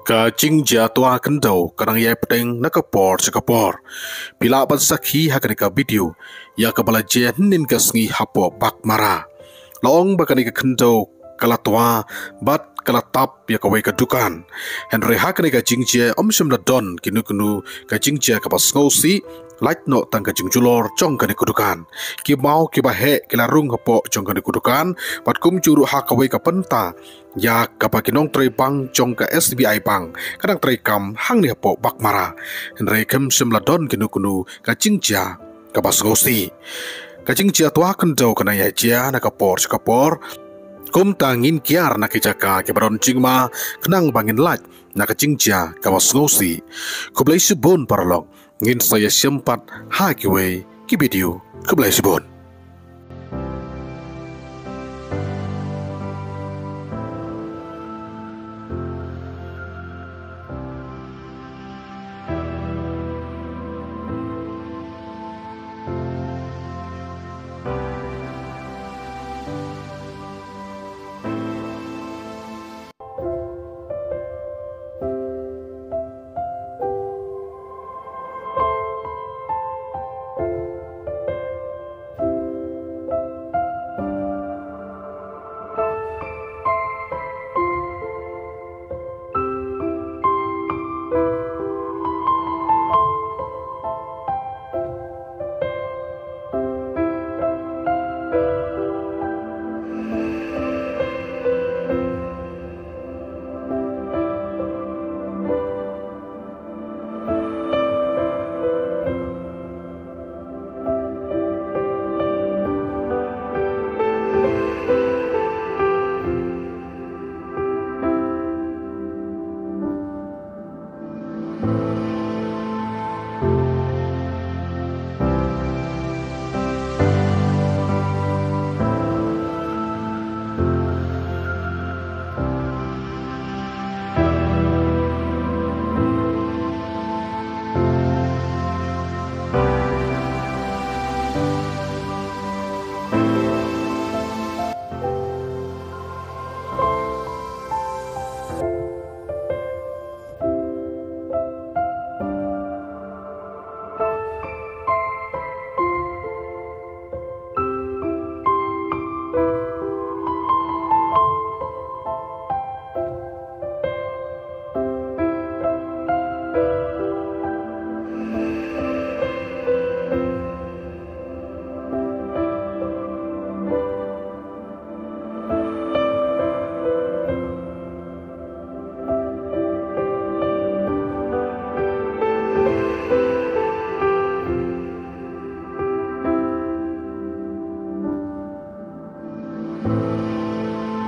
Ka jingja tua kendo kadang yai pedeng na kapor sekapor. Bila bansaki hakani ka video ya ka balaje nin ka sngi hapo pak mara. Laong bakani ka kendo kala tua bat kala tap ya ka wei ka dukan. Henry hakani ka jingja omsem la don kinu ka jingja ka pas ngosi light no tang ka jingjulor chong ka ni kudukan. Ki mau ki bahe ki larung hapo chong ka ni kudukan bat kum juru ha ka wei ka penta ya kapakinong tray bang chong ka SBI bang kadang tray kam hang ni hapo bak mara henry kem semladon kinu ka jingja ka bas ngosi ka jingja tua kendo kana ya jia na kapor kum tangin kiar na kijaka ke baron jingma kenang bangin lat na ka jingja ka bas ngosi kublai subon parlong ngin saya sempat ha ki wei ki video kublai subon